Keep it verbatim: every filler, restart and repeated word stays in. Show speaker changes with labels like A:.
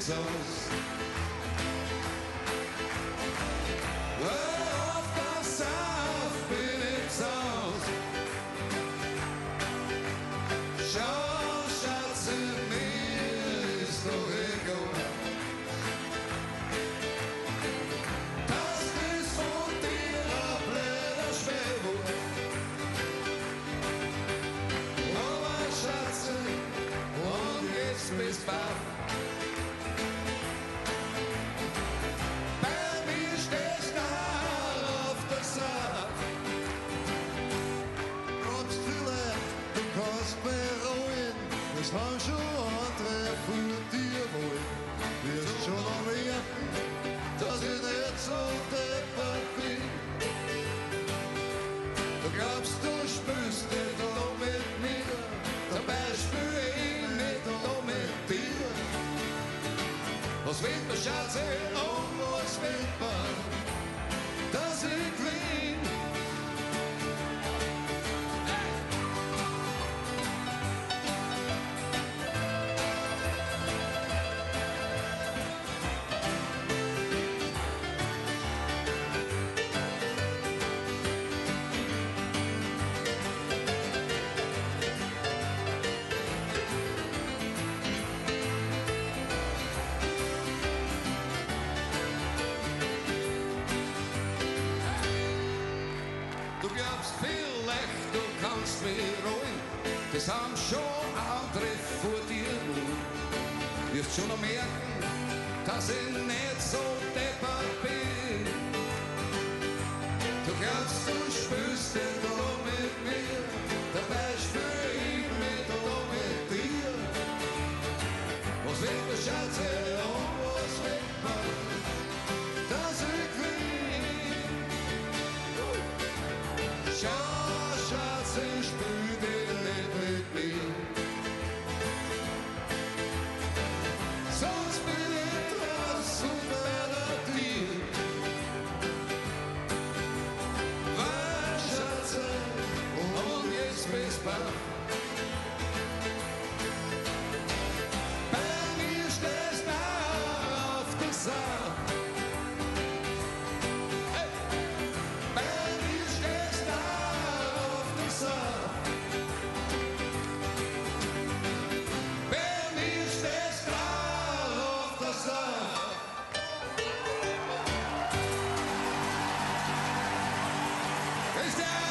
A: nichts aus. Hör auf, pass auf, bin nichts aus. Schau, Schatz, in mir ist doch egal. Das ist von dir ein blöder Schwerwurf. Aber Schatz, und jetzt bist du baff. Bei mir stehst du auf der Sache.
B: Glaubst vielleicht, du kannst mir ruhen, das haben schon andere von dir wollen. Wirst schon noch merken, dass ich nicht so deppert bin.
A: Du glaubst, du spielst nicht da mit mir, dabei spiel ich nicht da mit dir. Was will man, Schatz, und was will man, dass ich gewinn? Du glaubst vielleicht, du kannst mich rollen, das haben schon andere vor dir wohl. Wirst schon noch merken, dass ich nicht so deppert bin. Du glaubst, du spielst den da mit mir, dabei spiel ich mit da mit dir. Was will man, Schatz, und was will man, dass ich gewinn? Schau, Schatz, ich spür dich nicht mit mir. Sonst bin ich draußen bei der Tür. Weil, Schatz, und jetzt bist du baff. Bei mir stehst du auf der Sache. Bei mir stehst du auf der Sache. Bei mir stehst du auf der Sache. Bis dann!